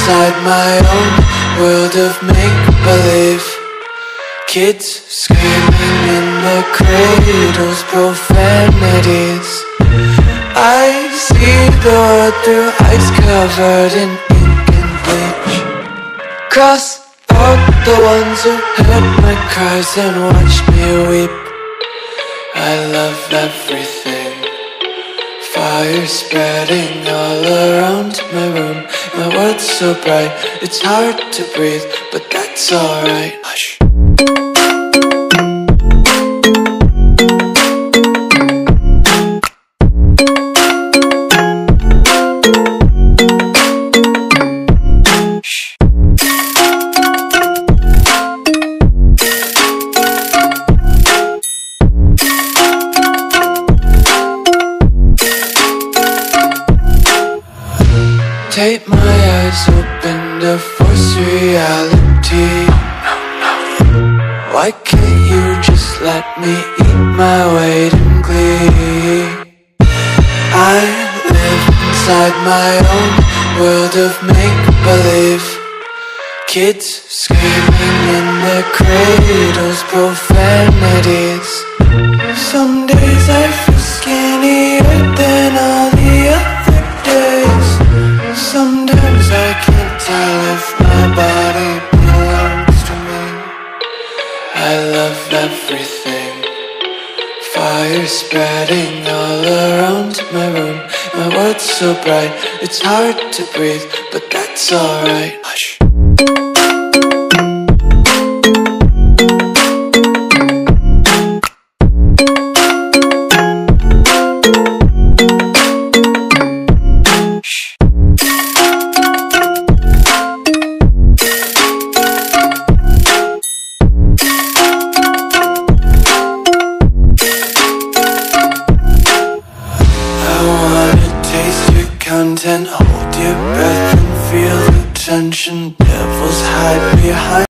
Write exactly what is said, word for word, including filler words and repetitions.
inside my own world of make-believe. Kids screaming in the cradles, profanities. I see the world through eyes covered in ink and bleach. Cross out the ones who heard my cries and watched me weep. I love everything. Fire spreading all around my room. My world's so bright, it's hard to breathe, but that's alright. Hush. Tape my eyes open to force reality. Why can't you just let me eat my weight in glee? I live inside my own world of make-believe. Kids screaming in their cradles, profanities. Some days I feel skinnier than all the other days. Sometimes I can't tell if my body belongs to me. I love everything. Fire spreading all around my room. My world's so bright, it's hard to breathe, but that's alright. Hush. Content, hold your breath and feel the tension. Devils hide behind